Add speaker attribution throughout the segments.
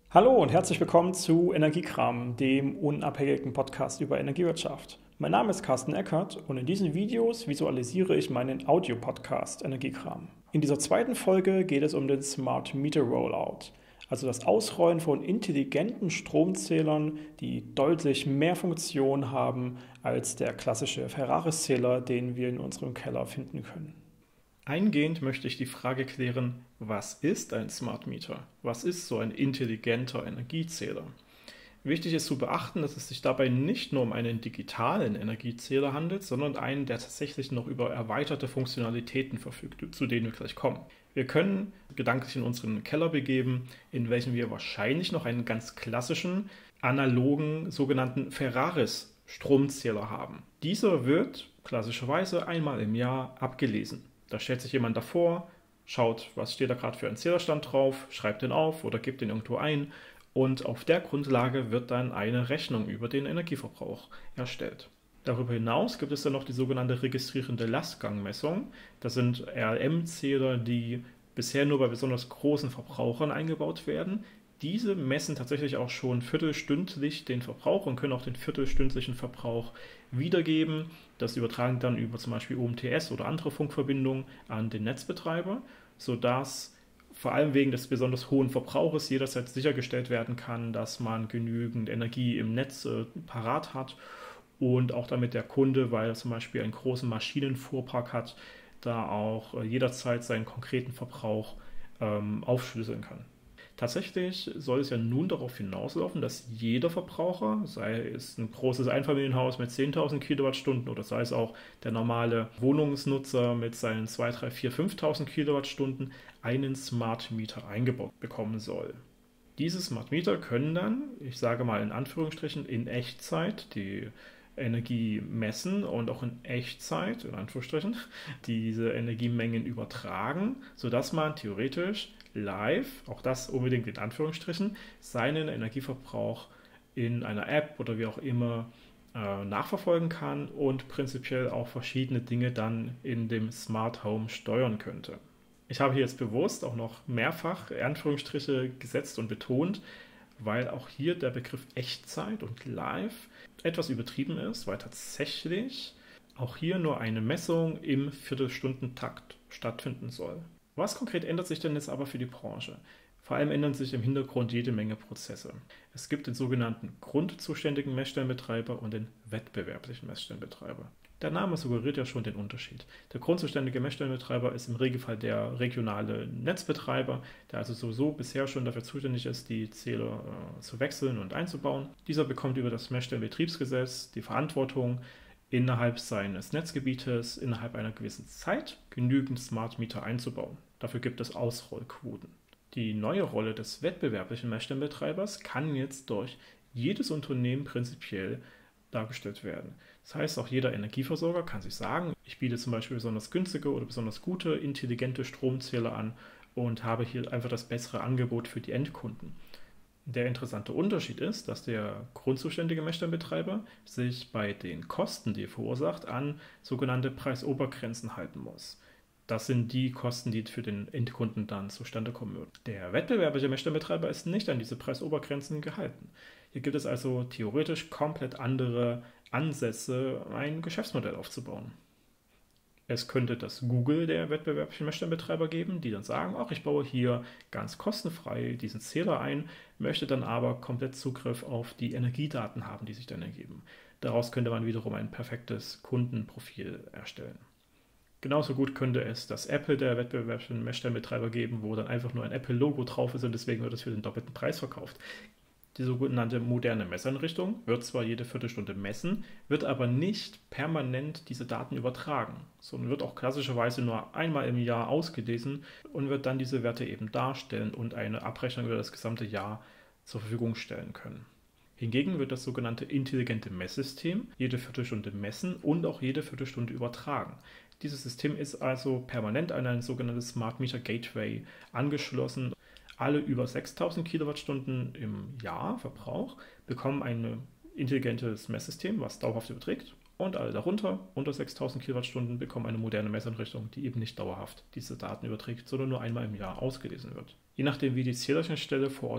Speaker 1: Hallo und herzlich willkommen zu Energiekram, dem unabhängigen Podcast über Energiewirtschaft. Mein Name ist Carsten Eckert und in diesen Videos visualisiere ich meinen Audio-Podcast Energiekram. In dieser zweiten Folge geht es um den Smart Meter Rollout, also das Ausrollen von intelligenten Stromzählern, die deutlich mehr Funktion haben als der klassische Ferraris-Zähler, den wir in unserem Keller finden können. Eingehend möchte ich die Frage klären, was ist ein Smart Meter? Was ist so ein intelligenter Energiezähler? Wichtig ist zu beachten, dass es sich dabei nicht nur um einen digitalen Energiezähler handelt, sondern einen, der tatsächlich noch über erweiterte Funktionalitäten verfügt, zu denen wir gleich kommen. Wir können gedanklich in unseren Keller begeben, in welchem wir wahrscheinlich noch einen ganz klassischen, analogen, sogenannten Ferraris-Stromzähler haben. Dieser wird klassischerweise einmal im Jahr abgelesen. Da stellt sich jemand davor, schaut, was steht da gerade für ein Zählerstand drauf, schreibt den auf oder gibt den irgendwo ein und auf der Grundlage wird dann eine Rechnung über den Energieverbrauch erstellt. Darüber hinaus gibt es dann noch die sogenannte registrierende Lastgangmessung. Das sind RLM-Zähler, die bisher nur bei besonders großen Verbrauchern eingebaut werden. Diese messen tatsächlich auch schon viertelstündlich den Verbrauch und können auch den viertelstündlichen Verbrauch wiedergeben. Das übertragen dann über zum Beispiel UMTS oder andere Funkverbindungen an den Netzbetreiber, sodass vor allem wegen des besonders hohen Verbrauches jederzeit sichergestellt werden kann, dass man genügend Energie im Netz parat hat und auch damit der Kunde, weil er zum Beispiel einen großen Maschinenfuhrpark hat, da auch jederzeit seinen konkreten Verbrauch aufschlüsseln kann. Tatsächlich soll es ja nun darauf hinauslaufen, dass jeder Verbraucher, sei es ein großes Einfamilienhaus mit 10.000 Kilowattstunden oder sei es auch der normale Wohnungsnutzer mit seinen 2, 3, 4, 5.000 Kilowattstunden, einen Smart Meter eingebaut bekommen soll. Diese Smart Meter können dann, ich sage mal in Anführungsstrichen, in Echtzeit die Energie messen und auch in Echtzeit, in Anführungsstrichen, diese Energiemengen übertragen, sodass man theoretisch live, auch das unbedingt in Anführungsstrichen, seinen Energieverbrauch in einer App oder wie auch immer nachverfolgen kann und prinzipiell auch verschiedene Dinge dann in dem Smart Home steuern könnte. Ich habe hier jetzt bewusst auch noch mehrfach Anführungsstriche gesetzt und betont, weil auch hier der Begriff Echtzeit und Live etwas übertrieben ist, weil tatsächlich auch hier nur eine Messung im Viertelstundentakt stattfinden soll. Was konkret ändert sich denn jetzt aber für die Branche? Vor allem ändern sich im Hintergrund jede Menge Prozesse. Es gibt den sogenannten grundzuständigen Messstellenbetreiber und den wettbewerblichen Messstellenbetreiber. Der Name suggeriert ja schon den Unterschied. Der grundzuständige Messstellenbetreiber ist im Regelfall der regionale Netzbetreiber, der also sowieso bisher schon dafür zuständig ist, die Zähler zu wechseln und einzubauen. Dieser bekommt über das Messstellenbetriebsgesetz die Verantwortung, innerhalb seines Netzgebietes innerhalb einer gewissen Zeit genügend Smart Meter einzubauen. Dafür gibt es Ausrollquoten. Die neue Rolle des wettbewerblichen Messstellenbetreibers kann jetzt durch jedes Unternehmen prinzipiell dargestellt werden. Das heißt, auch jeder Energieversorger kann sich sagen, ich biete zum Beispiel besonders günstige oder besonders gute, intelligente Stromzähler an und habe hier einfach das bessere Angebot für die Endkunden. Der interessante Unterschied ist, dass der grundzuständige Messstellenbetreiber sich bei den Kosten, die er verursacht, an sogenannte Preisobergrenzen halten muss. Das sind die Kosten, die für den Endkunden dann zustande kommen würden. Der wettbewerbliche Messstellenbetreiber ist nicht an diese Preisobergrenzen gehalten. Hier gibt es also theoretisch komplett andere Ansätze, ein Geschäftsmodell aufzubauen. Es könnte das Google der wettbewerblichen Messstellenbetreiber geben, die dann sagen, ach, ich baue hier ganz kostenfrei diesen Zähler ein, möchte dann aber komplett Zugriff auf die Energiedaten haben, die sich dann ergeben. Daraus könnte man wiederum ein perfektes Kundenprofil erstellen. Genauso gut könnte es das Apple der wettbewerblichen Messstellenbetreiber geben, wo dann einfach nur ein Apple-Logo drauf ist und deswegen wird es für den doppelten Preis verkauft. Die sogenannte moderne Messeinrichtung wird zwar jede Viertelstunde messen, wird aber nicht permanent diese Daten übertragen, sondern wird auch klassischerweise nur einmal im Jahr ausgelesen und wird dann diese Werte eben darstellen und eine Abrechnung über das gesamte Jahr zur Verfügung stellen können. Hingegen wird das sogenannte intelligente Messsystem jede Viertelstunde messen und auch jede Viertelstunde übertragen. Dieses System ist also permanent an ein sogenanntes Smart Meter Gateway angeschlossen. Alle über 6.000 Kilowattstunden im Jahr Verbrauch bekommen ein intelligentes Messsystem, was dauerhaft überträgt. Und alle darunter, unter 6.000 Kilowattstunden, bekommen eine moderne Messeinrichtung, die eben nicht dauerhaft diese Daten überträgt, sondern nur einmal im Jahr ausgelesen wird. Je nachdem, wie die Zählerschnittstelle vor Ort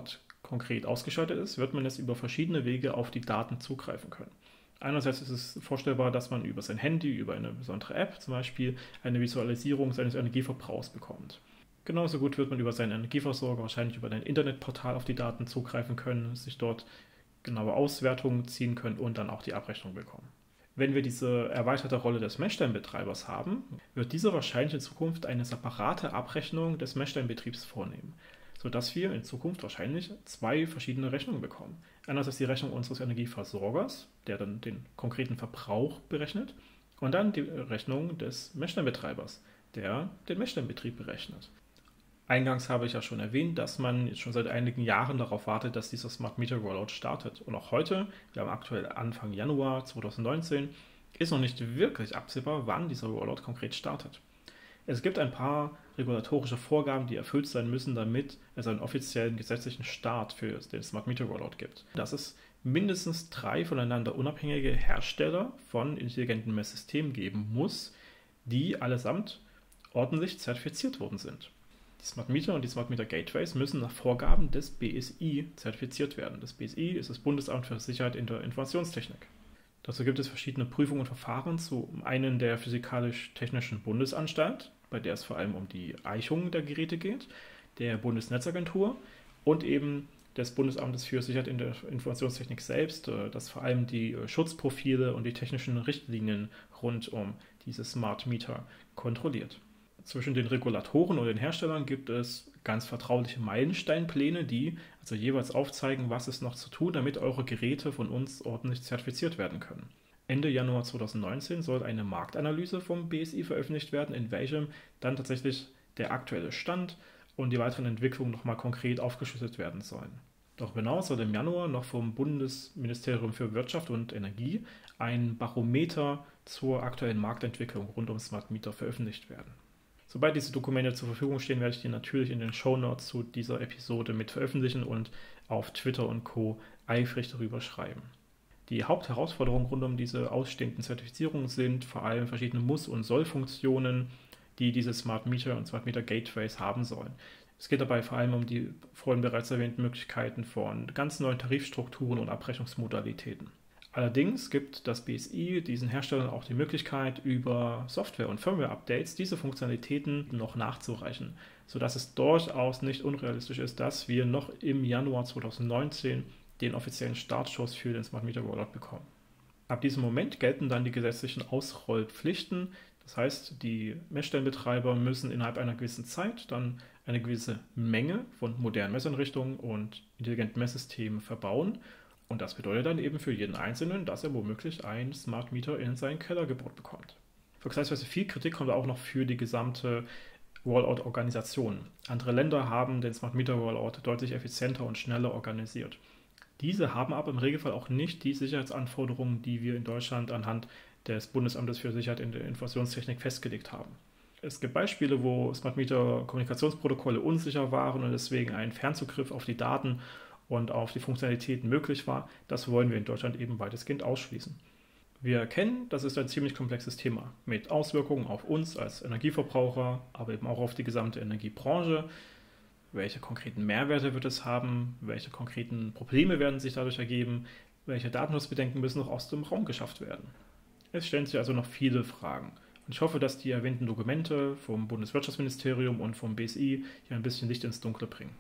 Speaker 1: konkret ausgeschaltet ist, wird man jetzt über verschiedene Wege auf die Daten zugreifen können. Einerseits ist es vorstellbar, dass man über sein Handy, über eine besondere App zum Beispiel, eine Visualisierung seines Energieverbrauchs bekommt. Genauso gut wird man über seinen Energieversorger wahrscheinlich über ein Internetportal auf die Daten zugreifen können, sich dort genaue Auswertungen ziehen können und dann auch die Abrechnung bekommen. Wenn wir diese erweiterte Rolle des Messstellenbetreibers haben, wird dieser wahrscheinlich in Zukunft eine separate Abrechnung des Messstellenbetriebs vornehmen, sodass wir in Zukunft wahrscheinlich 2 verschiedene Rechnungen bekommen. Einerseits die Rechnung unseres Energieversorgers, der dann den konkreten Verbrauch berechnet, und dann die Rechnung des Messstellenbetreibers, der den Messstellenbetrieb berechnet. Eingangs habe ich ja schon erwähnt, dass man jetzt schon seit einigen Jahren darauf wartet, dass dieser Smart Meter Rollout startet. Und auch heute, wir haben aktuell Anfang Januar 2019, ist noch nicht wirklich absehbar, wann dieser Rollout konkret startet. Es gibt ein paar regulatorische Vorgaben, die erfüllt sein müssen, damit es einen offiziellen gesetzlichen Start für den Smart Meter Rollout gibt. Dass es mindestens 3 voneinander unabhängige Hersteller von intelligenten Messsystemen geben muss, die allesamt ordentlich zertifiziert worden sind. Die Smart Meter und die Smart Meter Gateways müssen nach Vorgaben des BSI zertifiziert werden. Das BSI ist das Bundesamt für Sicherheit in der Informationstechnik. Dazu gibt es verschiedene Prüfungen und Verfahren, zum einen der Physikalisch-Technischen Bundesanstalt, bei der es vor allem um die Eichung der Geräte geht, der Bundesnetzagentur und eben des Bundesamtes für Sicherheit in der Informationstechnik selbst, das vor allem die Schutzprofile und die technischen Richtlinien rund um diese Smart Meter kontrolliert. Zwischen den Regulatoren und den Herstellern gibt es ganz vertrauliche Meilensteinpläne, die also jeweils aufzeigen, was es noch zu tun, damit eure Geräte von uns ordentlich zertifiziert werden können. Ende Januar 2019 soll eine Marktanalyse vom BSI veröffentlicht werden, in welchem dann tatsächlich der aktuelle Stand und die weiteren Entwicklungen nochmal konkret aufgeschlüsselt werden sollen. Darüber hinaus soll im Januar noch vom Bundesministerium für Wirtschaft und Energie ein Barometer zur aktuellen Marktentwicklung rund um Smart Meter veröffentlicht werden. Sobald diese Dokumente zur Verfügung stehen, werde ich die natürlich in den Shownotes zu dieser Episode mit veröffentlichen und auf Twitter und Co. eifrig darüber schreiben. Die Hauptherausforderungen rund um diese ausstehenden Zertifizierungen sind vor allem verschiedene Muss- und Soll-Funktionen, die diese Smart Meter und Smart Meter Gateways haben sollen. Es geht dabei vor allem um die vorhin bereits erwähnten Möglichkeiten von ganz neuen Tarifstrukturen und Abrechnungsmodalitäten. Allerdings gibt das BSI diesen Herstellern auch die Möglichkeit, über Software- und Firmware-Updates diese Funktionalitäten noch nachzureichen, sodass es durchaus nicht unrealistisch ist, dass wir noch im Januar 2019 den offiziellen Startschuss für den Smart Meter Rollout bekommen. Ab diesem Moment gelten dann die gesetzlichen Ausrollpflichten. Das heißt, die Messstellenbetreiber müssen innerhalb einer gewissen Zeit dann eine gewisse Menge von modernen Messeinrichtungen und intelligenten Messsystemen verbauen. Und das bedeutet dann eben für jeden Einzelnen, dass er womöglich ein Smart Meter in seinen Keller gebaut bekommt. Vergleichsweise viel Kritik kommt auch noch für die gesamte Rollout-Organisation. Andere Länder haben den Smart Meter Rollout deutlich effizienter und schneller organisiert. Diese haben aber im Regelfall auch nicht die Sicherheitsanforderungen, die wir in Deutschland anhand des Bundesamtes für Sicherheit in der Informationstechnik festgelegt haben. Es gibt Beispiele, wo Smart Meter Kommunikationsprotokolle unsicher waren und deswegen ein Fernzugriff auf die Daten und auf die Funktionalitäten möglich war. Das wollen wir in Deutschland eben weitestgehend ausschließen. Wir erkennen, das ist ein ziemlich komplexes Thema mit Auswirkungen auf uns als Energieverbraucher, aber eben auch auf die gesamte Energiebranche. Welche konkreten Mehrwerte wird es haben? Welche konkreten Probleme werden sich dadurch ergeben? Welche Datenschutzbedenken müssen noch aus dem Raum geschafft werden? Es stellen sich also noch viele Fragen. Und ich hoffe, dass die erwähnten Dokumente vom Bundeswirtschaftsministerium und vom BSI hier ein bisschen Licht ins Dunkle bringen.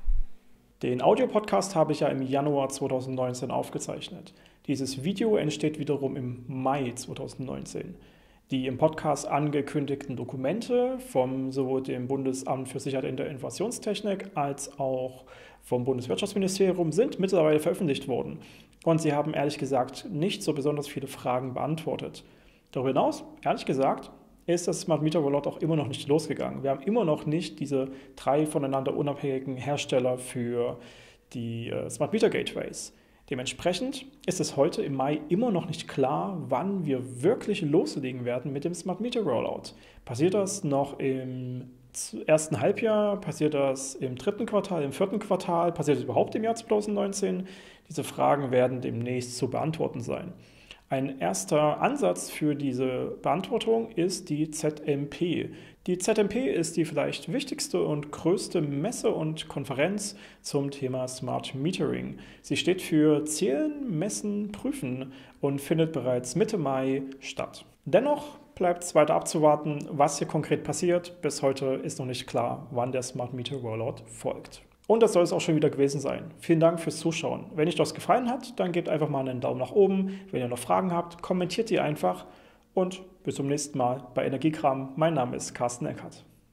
Speaker 2: Den Audiopodcast habe ich ja im Januar 2019 aufgezeichnet. Dieses Video entsteht wiederum im Mai 2019. Die im Podcast angekündigten Dokumente vom sowohl dem Bundesamt für Sicherheit in der Informationstechnik als auch vom Bundeswirtschaftsministerium sind mittlerweile veröffentlicht worden. Und sie haben ehrlich gesagt nicht so besonders viele Fragen beantwortet. Darüber hinaus, ehrlich gesagt, ist das Smart Meter Rollout auch immer noch nicht losgegangen. Wir haben immer noch nicht diese 3 voneinander unabhängigen Hersteller für die Smart Meter Gateways. Dementsprechend ist es heute im Mai immer noch nicht klar, wann wir wirklich loslegen werden mit dem Smart Meter Rollout. Passiert das noch im ersten Halbjahr? Passiert das im 3. Quartal, im 4. Quartal? Passiert das überhaupt im Jahr 2019? Diese Fragen werden demnächst zu beantworten sein.
Speaker 1: Ein erster Ansatz für diese Beantwortung ist die ZMP. Die ZMP ist die vielleicht wichtigste und größte Messe und Konferenz zum Thema Smart Metering. Sie steht für Zählen, Messen, Prüfen und findet bereits Mitte Mai statt. Dennoch bleibt es weiter abzuwarten, was hier konkret passiert. Bis heute ist noch nicht klar, wann der Smart Meter Rollout folgt. Und das soll es auch schon wieder gewesen sein. Vielen Dank fürs Zuschauen. Wenn euch das gefallen hat, dann gebt einfach mal einen Daumen nach oben. Wenn ihr noch Fragen habt, kommentiert die einfach. Und bis zum nächsten Mal bei Energiekram. Mein Name ist Carsten Eckert.